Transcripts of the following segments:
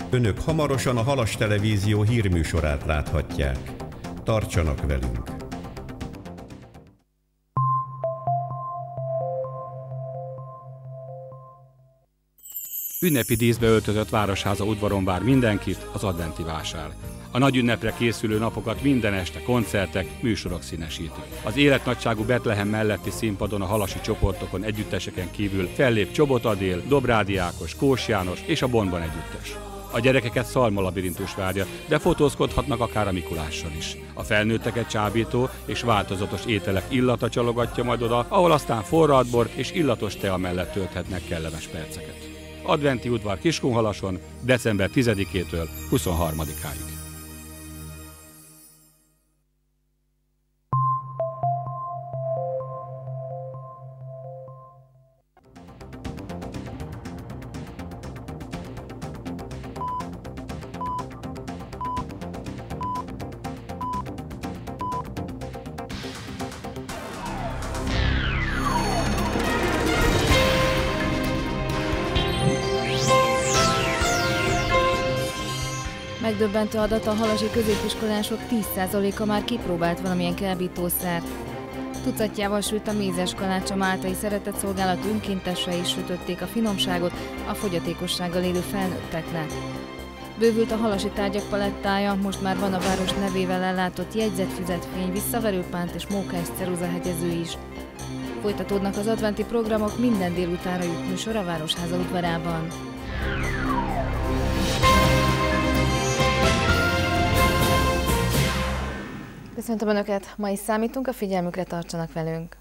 Önök hamarosan a Halas Televízió hírműsorát láthatják. Tartsanak velünk! Ünnepi díszbe öltözött városháza udvaron vár mindenkit az adventi vásár. A nagy ünnepre készülő napokat minden este koncertek, műsorok színesítik. Az életnagyságú Betlehem melletti színpadon a halasi csoportokon, együtteseken kívül fellép Csobot Adél, Dobrádi Ákos, Kós János és a Bonban együttes. A gyerekeket szalmalabirintus várja, de fotózkodhatnak akár a Mikulással is. A felnőtteket csábító és változatos ételek illata csalogatja majd oda, ahol aztán forralt bor és illatos tea mellett tölthetnek kellemes perceket. Adventi udvar Kiskunhalason december 10-től 23-áig. Megdöbbentő adat: a halasi középiskolások 10%-a már kipróbált valamilyen kábítószert. Tucatjával sült a mézes kalács, a máltai szeretetszolgálat önkéntesei is sütötték a finomságot a fogyatékossággal élő felnőtteknek. Bővült a halasi tárgyak palettája, most már van a város nevével ellátott jegyzetfüzetfény, visszaverőpánt és mókás ceruzahegyező is. Folytatódnak az adventi programok, minden délutánra jut műsor a Városháza udvarában. Köszöntöm Önöket! Ma is számítunk, a figyelmükre tartsanak velünk.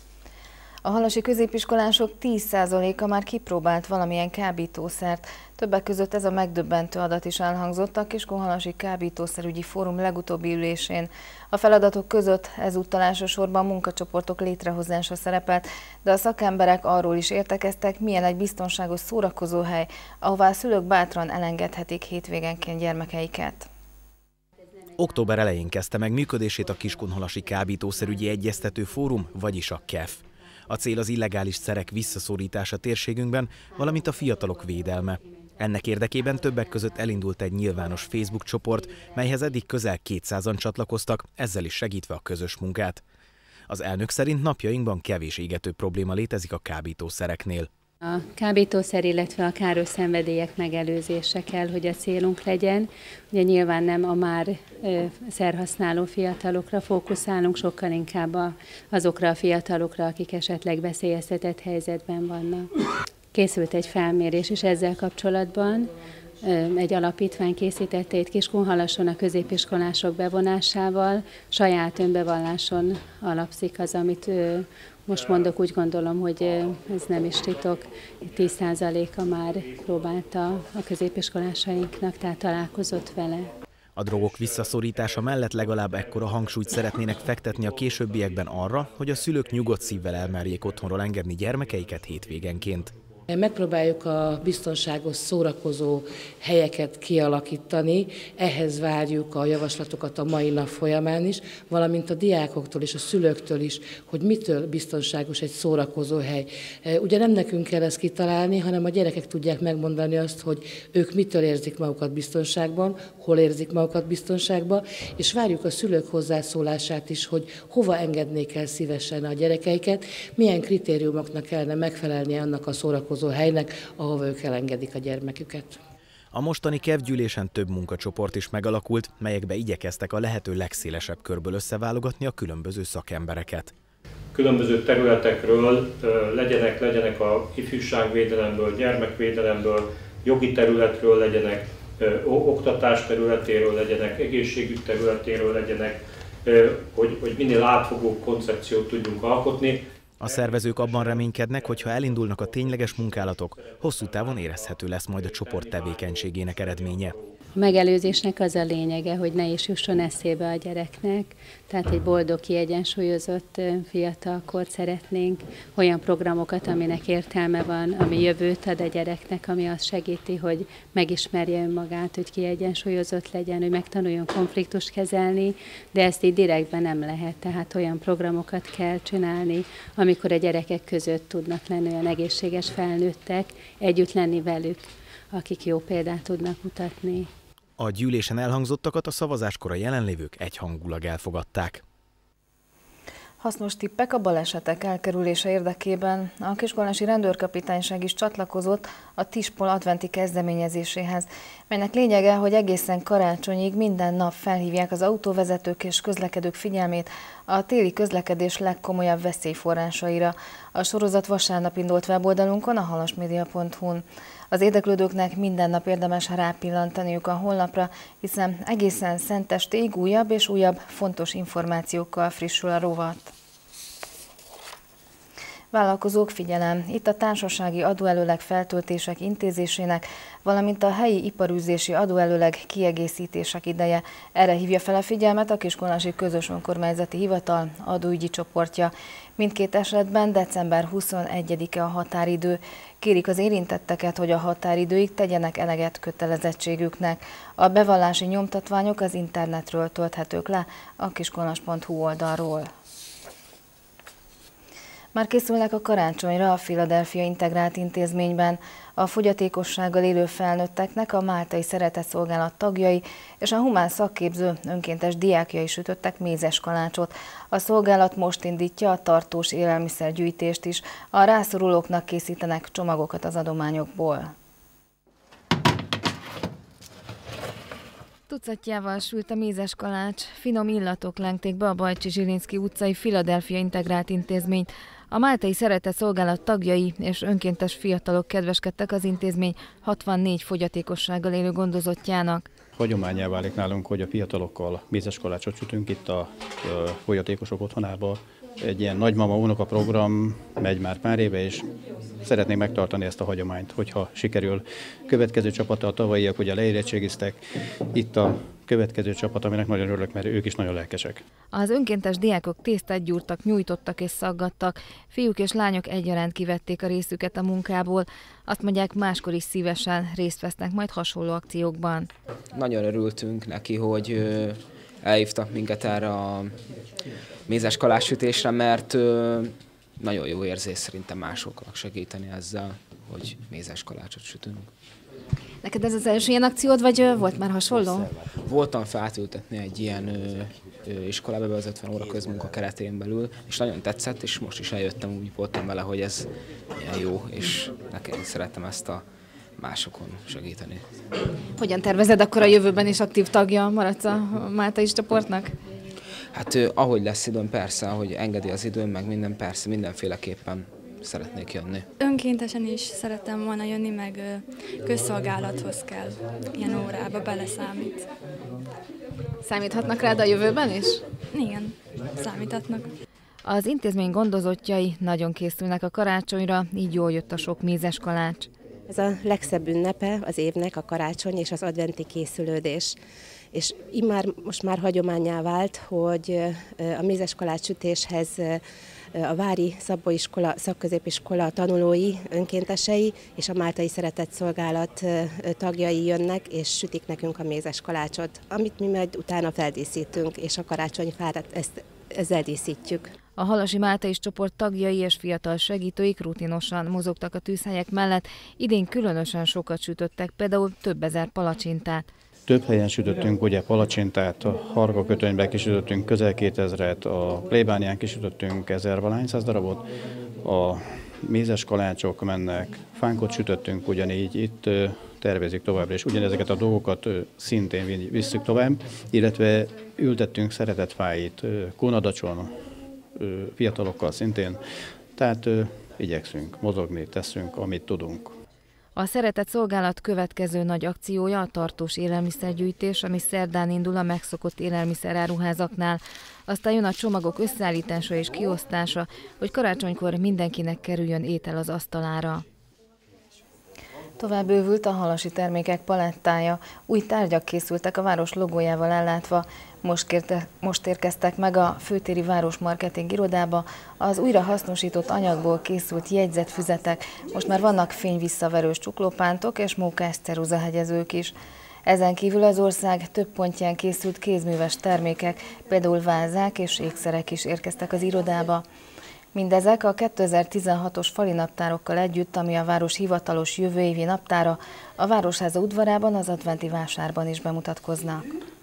A halasi középiskolások 10%-a már kipróbált valamilyen kábítószert. Többek között ez a megdöbbentő adat is elhangzott a Kiskunhalasi Kábítószerügyi Fórum legutóbbi ülésén. A feladatok között ezúttal elsősorban munkacsoportok létrehozása szerepelt, de a szakemberek arról is értekeztek, milyen egy biztonságos szórakozóhely, ahová a szülők bátran elengedhetik hétvégenként gyermekeiket. Október elején kezdte meg működését a Kiskunhalasi Kábítószerügyi Egyeztető Fórum, vagyis a KEF. A cél az illegális szerek visszaszorítása térségünkben, valamint a fiatalok védelme. Ennek érdekében többek között elindult egy nyilvános Facebook csoport, melyhez eddig közel 200-an csatlakoztak, ezzel is segítve a közös munkát. Az elnök szerint napjainkban kevés égető probléma létezik a kábítószereknél. A kábítószer, illetve a káros szenvedélyek megelőzése kell, hogy a célunk legyen. Ugye nyilván nem a már szerhasználó fiatalokra fókuszálunk, sokkal inkább azokra a fiatalokra, akik esetleg veszélyeztetett helyzetben vannak. Készült egy felmérés is ezzel kapcsolatban. Egy alapítvány készítette itt Kiskunhalason a középiskolások bevonásával. Saját önbevalláson alapszik az, amit most mondok, úgy gondolom, hogy ez nem is titok. 10%-a már próbálta a középiskolásainknak, tehát találkozott vele. A drogok visszaszorítása mellett legalább ekkora hangsúlyt szeretnének fektetni a későbbiekben arra, hogy a szülők nyugodt szívvel elmerjék otthonról engedni gyermekeiket hétvégenként. Megpróbáljuk a biztonságos szórakozó helyeket kialakítani, ehhez várjuk a javaslatokat a mai nap folyamán is, valamint a diákoktól és a szülőktől is, hogy mitől biztonságos egy szórakozó hely. Ugye nem nekünk kell ezt kitalálni, hanem a gyerekek tudják megmondani azt, hogy ők mitől érzik magukat biztonságban, hol érzik magukat biztonságban, és várjuk a szülők hozzászólását is, hogy hova engednék el szívesen a gyerekeiket, milyen kritériumoknak kellene megfelelni annak a szórakozó helynek, ahova ők elengedik a gyermeküket. A mostani KEF gyűlésen több munkacsoport is megalakult, melyekbe igyekeztek a lehető legszélesebb körből összeválogatni a különböző szakembereket. Különböző területekről legyenek a ifjúságvédelemből, gyermekvédelemből, jogi területről legyenek, oktatás területéről legyenek, egészségügy területéről legyenek, hogy minél átfogóbb koncepciót tudjunk alkotni. A szervezők abban reménykednek, hogy ha elindulnak a tényleges munkálatok, hosszú távon érezhető lesz majd a csoport tevékenységének eredménye. A megelőzésnek az a lényege, hogy ne is jusson eszébe a gyereknek, tehát egy boldog, kiegyensúlyozott fiatalkort szeretnénk, olyan programokat, aminek értelme van, ami jövőt ad a gyereknek, ami azt segíti, hogy megismerje önmagát, hogy kiegyensúlyozott legyen, hogy megtanuljon konfliktust kezelni, de ezt így direktben nem lehet, tehát olyan programokat kell csinálni, amikor a gyerekek között tudnak lenni olyan egészséges felnőttek, együtt lenni velük. akik jó példát tudnak mutatni. A gyűlésen elhangzottakat a szavazáskor a jelenlévők egyhangulag elfogadták. Hasznos tippek a balesetek elkerülése érdekében. A Kiskunhalási Rendőrkapitányság is csatlakozott a Tispol adventi kezdeményezéséhez, melynek lényege, hogy egészen karácsonyig minden nap felhívják az autóvezetők és közlekedők figyelmét a téli közlekedés legkomolyabb veszélyforrásaira. A sorozat vasárnap indult weboldalunkon, a halasmedia.hu-n. Az érdeklődőknek minden nap érdemes rápillantaniuk a honlapra, hiszen egészen szentestéig újabb és újabb fontos információkkal frissül a rovat. Vállalkozók, figyelem! Itt a társasági adóelőleg feltöltések intézésének, valamint a helyi iparűzési adóelőleg kiegészítések ideje. Erre hívja fel a figyelmet a Kiskunhalási Közös Önkormányzati Hivatal adóügyi csoportja. Mindkét esetben december 21-e a határidő. Kérik az érintetteket, hogy a határidőig tegyenek eleget kötelezettségüknek. A bevallási nyomtatványok az internetről tölthetők le a kiskunhalas.hu oldalról. Már készülnek a karácsonyra a Philadelphia Integrált Intézményben. A fogyatékossággal élő felnőtteknek a Máltai Szeretetszolgálat tagjai és a humán szakképző önkéntes diákjai sütöttek mézes kalácsot. A szolgálat most indítja a tartós élelmiszergyűjtést is. A rászorulóknak készítenek csomagokat az adományokból. Tucatjával sült a mézes kalács, finom illatok lengték be a Bajcsi-Zsilinszky utcai Philadelphia Integrált Intézményt. A Máltai Szeretetszolgálat tagjai és önkéntes fiatalok kedveskedtek az intézmény 64 fogyatékossággal élő gondozottjának. Hagyománnyá válik nálunk, hogy a fiatalokkal mézes kalácsot sütünk itt a fogyatékosok otthonában. Egy ilyen nagymama-unoka program megy már pár éve, és szeretnék megtartani ezt a hagyományt, hogyha sikerül. Következő csapata, a tavalyiak ugye leérettségiztek, itt a következő csapat, aminek nagyon örülök, mert ők is nagyon lelkesek. Az önkéntes diákok tésztát gyúrtak, nyújtottak és szaggattak. Fiúk és lányok egyaránt kivették a részüket a munkából. Azt mondják, máskor is szívesen részt vesznek majd hasonló akciókban. Nagyon örültünk neki, hogy elhívtak minket erre a mézes kalácssütésre, mert nagyon jó érzés szerintem másoknak segíteni ezzel, hogy mézes kalácsot sütünk. Neked ez az első ilyen akciód, vagy volt már hasonló? Voltam felültetni egy ilyen iskolába be az 50 óra közmunka keretén belül, és nagyon tetszett, és most is eljöttem, úgy voltam vele, hogy ez ilyen jó, és nekem szeretem ezt a másokon segíteni. Hogyan tervezed akkor a jövőben is aktív tagja maradsz a Máltai csoportnak? Hát ahogy lesz időm, persze, ahogy engedi az időm, meg minden, persze, mindenféleképpen szeretnék jönni. Önkéntesen is szerettem volna jönni, meg közszolgálathoz kell ilyen órába beleszámít. Számíthatnak rád a jövőben is? Igen, számíthatnak. Az intézmény gondozottjai nagyon készülnek a karácsonyra, így jól jött a sok mézes kalács. Ez a legszebb ünnepe az évnek, a karácsony és az adventi készülődés. És most már hagyománnyá vált, hogy a mézes kalács sütéshez a Vári Szabó Iskola, szakközépiskola tanulói, önkéntesei és a Máltai Szeretetszolgálat tagjai jönnek, és sütik nekünk a mézes kalácsot, amit mi majd utána feldíszítünk, és a karácsonyfát ezzel díszítjük. A Halasi Máltai csoport tagjai és fiatal segítőik rutinosan mozogtak a tűzhelyek mellett, idén különösen sokat sütöttek, például több ezer palacsintát. Több helyen sütöttünk ugye palacsintát, a Hargakötönyben kisütöttünk közel 2000-et, a plébánián kisütöttünk 1000-valahány darabot, a mézes kalácsok mennek, fánkot sütöttünk ugyanígy, itt tervezik továbbra, és ugyanezeket a dolgokat szintén visszük tovább, illetve ültettünk szeretetfáit Kunadacson, fiatalokkal szintén, tehát igyekszünk mozogni, teszünk, amit tudunk. A Szeretetszolgálat következő nagy akciója a tartós élelmiszergyűjtés, ami szerdán indul a megszokott élelmiszeráruházaknál. Aztán jön a csomagok összeállítása és kiosztása, hogy karácsonykor mindenkinek kerüljön étel az asztalára. Tovább bővült a halasi termékek palettája, új tárgyak készültek a város logójával ellátva. Most érkeztek meg a főtéri városmarketing irodába az újra hasznosított anyagból készült jegyzetfüzetek, most már vannak fényvisszaverős csuklópántok és mókás ceruzahegyezők is. Ezen kívül az ország több pontján készült kézműves termékek, például vázák és ékszerek is érkeztek az irodába. Mindezek a 2016-os fali naptárokkal együtt, ami a város hivatalos jövő évi naptára, a Városháza udvarában, az adventi vásárban is bemutatkoznak.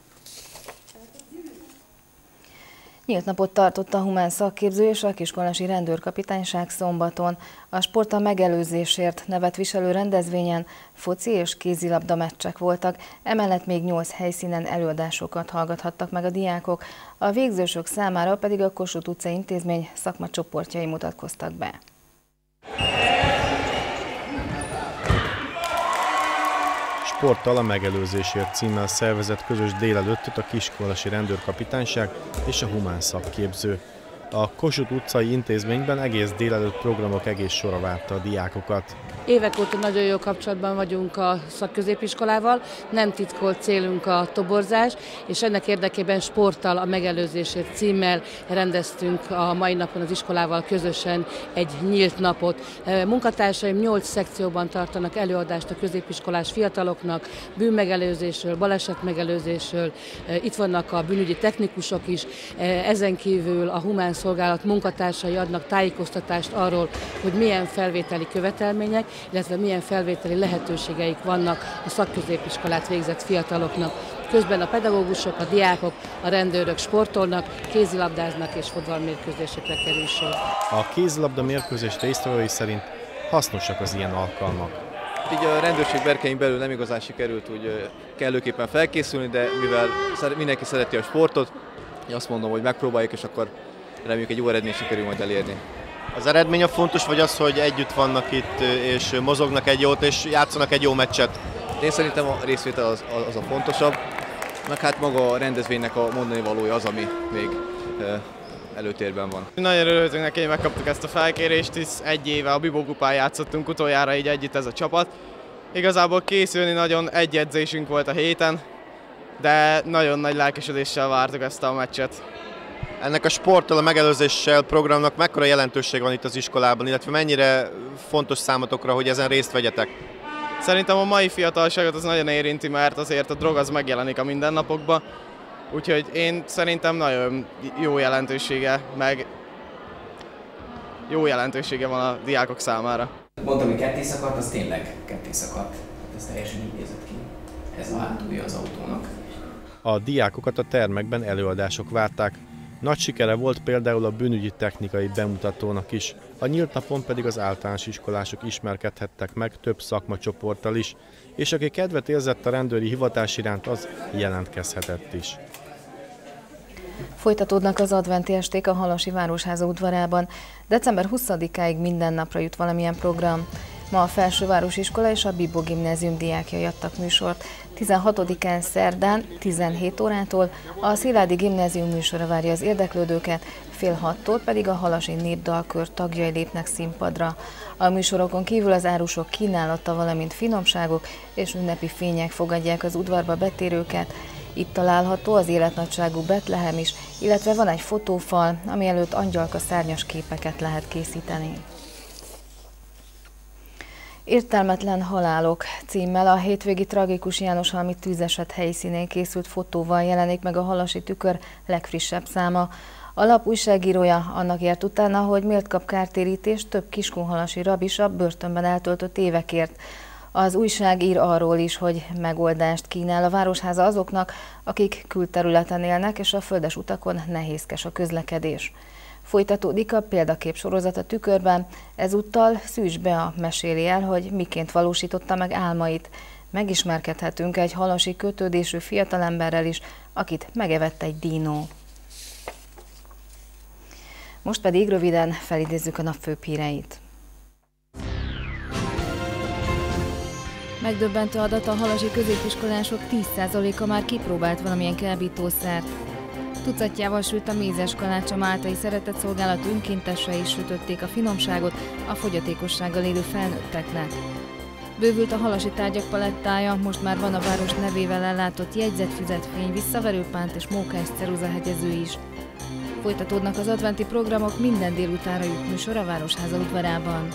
Nyílt napot tartott a Humán Szakképző és a Kiskunhalasi Rendőrkapitányság szombaton. A Sport a megelőzésért nevet viselő rendezvényen foci és kézilabda meccsek voltak, emellett még 8 helyszínen előadásokat hallgathattak meg a diákok, a végzősök számára pedig a Kossuth utcai intézmény szakmacsoportjai mutatkoztak be. Sporttal a megelőzésért címmel szervezett közös délelőttöt a Kiskunhalasi Rendőrkapitányság és a Humán Szakképző. A Kossuth utcai intézményben egész délelőtt programok egész sora várta a diákokat. Évek óta nagyon jó kapcsolatban vagyunk a szakközépiskolával, nem titkolt célunk a toborzás, és ennek érdekében Sporttal a megelőzésért címmel rendeztünk a mai napon az iskolával közösen egy nyílt napot. Munkatársaim 8 szekcióban tartanak előadást a középiskolás fiataloknak, bűnmegelőzésről, balesetmegelőzésről, itt vannak a bűnügyi technikusok is, ezen kívül a humán szolgálat munkatársai adnak tájékoztatást arról, hogy milyen felvételi követelmények, illetve milyen felvételi lehetőségeik vannak a szakközépiskolát végzett fiataloknak. Közben a pedagógusok, a diákok, a rendőrök sportolnak, kézilabdáznak és fotballmérkőzésekre kerül sor. A kézilabda mérkőzés résztvevői szerint hasznosak az ilyen alkalmak. Így a rendőrség berkein belül nem igazán sikerült úgy kellőképpen felkészülni, de mivel mindenki szereti a sportot, azt mondom, hogy megpróbáljuk, és akkor reméljük egy jó eredményt sikerül majd elérni. Az eredmény a fontos, vagy az, hogy együtt vannak itt, és mozognak egy jót, és játszanak egy jó meccset? Én szerintem a részvétel az a fontosabb, meg hát maga a rendezvénynek a mondani valója az, ami még előtérben van. Nagyon örültünk neki, hogy megkaptuk ezt a felkérést, hisz egy éve a Bibó kupán játszottunk utoljára így együtt ez a csapat. Igazából készülni nagyon egy edzésünk volt a héten, de nagyon nagy lelkesedéssel vártuk ezt a meccset. Ennek a Sporttal a megelőzéssel programnak mekkora jelentőség van itt az iskolában, illetve mennyire fontos számotokra, hogy ezen részt vegyetek? Szerintem a mai fiatalságot az nagyon érinti, mert azért a drog az megjelenik a mindennapokban, úgyhogy én szerintem nagyon jó jelentősége van a diákok számára. Mondtam, hogy ketté szakadt, az tényleg ketté szakadt. Ez teljesen így nézett ki. Ez a hátulja az autónak. A diákokat a termekben előadások várták. Nagy sikere volt például a bűnügyi technikai bemutatónak is. A nyílt napon pedig az általános iskolások ismerkedhettek meg több szakmacsoporttal is, és aki kedvet érzett a rendőri hivatás iránt, az jelentkezhetett is. Folytatódnak az adventi esték a Halasi Városháza udvarában. December 20-áig minden napra jut valamilyen program. Ma a Felsővárosi Iskola és a Bibó Gimnázium diákjai adtak műsort. 16-án szerdán 17 órától a Szilágyi Gimnázium műsora várja az érdeklődőket, fél 6-tól pedig a Halasi Népdalkör tagjai lépnek színpadra. A műsorokon kívül az árusok kínálata, valamint finomságok és ünnepi fények fogadják az udvarba betérőket. Itt található az életnagyságú Betlehem is, illetve van egy fotófal, ami előtt angyalka szárnyas képeket lehet készíteni. Értelmetlen halálok címmel a hétvégi tragikus jánoshalmi tűzeset helyszínén készült fotóval jelenik meg a Halasi Tükör legfrissebb száma. A lap újságírója annak járt utána, hogy miért kap kártérítést több kiskunhalasi rabisa börtönben eltöltött évekért. Az újság ír arról is, hogy megoldást kínál a Városháza azoknak, akik külterületen élnek, és a földes utakon nehézkes a közlekedés. Folytatódik a példakép sorozat a Tükörben, ezúttal Szűcs Bea meséli el, hogy miként valósította meg álmait. Megismerkedhetünk egy halasi kötődésű fiatalemberrel is, akit megevett egy dínó. Most pedig röviden felidézzük a nap főbb híreit. Megdöbbentő adat, a halasi középiskolások 10%-a már kipróbált valamilyen kábítószert. Tucatjával sült a mézes kalács, a máltai szeretetszolgálat önkéntesei is sütötték a finomságot a fogyatékossággal élő felnőtteknek. Bővült a halasi tárgyak palettája, most már van a város nevével ellátott jegyzetfüzetfény, visszaverőpánt és mókás ceruzahegyező is. Folytatódnak az adventi programok, minden délutánra jut műsor a Városháza udvarában.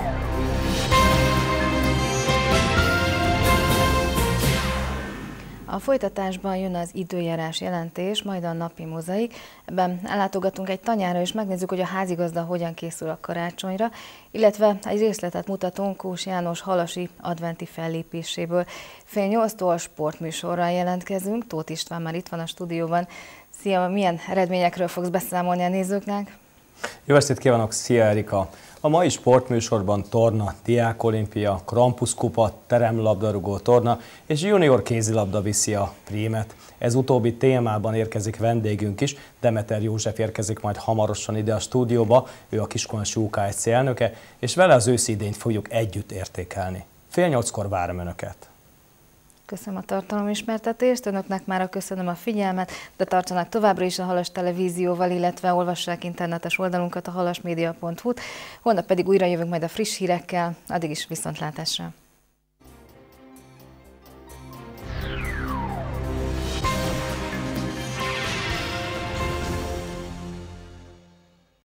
A A folytatásban jön az időjárás jelentés, majd a napi mozaik. Ebben ellátogatunk egy tanyára, és megnézzük, hogy a házigazda hogyan készül a karácsonyra, illetve egy részletet mutatunk Kós János halasi adventi fellépéséből. 7:30-tól sportműsorral jelentkezünk. Tóth István már itt van a stúdióban. Szia, milyen eredményekről fogsz beszámolni a nézőknek? Jó estét kívánok, szia Erika! A mai sportműsorban torna, diákolimpia, Krampus kupa, teremlabdarúgó torna és junior kézilabda viszi a prímet. Ez utóbbi témában érkezik vendégünk is, Demeter József érkezik majd hamarosan ide a stúdióba, ő a Kiskunhalási UKSC elnöke, és vele az őszi idényt fogjuk együtt értékelni. 7:30-kor várom Önöket! Köszönöm a tartalomismertetést, Önöknek mára köszönöm a figyelmet, de tartsanak továbbra is a Halas televízióval, illetve olvassák internetes oldalunkat, a halasmedia.hu-t. Holnap pedig újra jövünk majd a friss hírekkel, addig is viszontlátásra!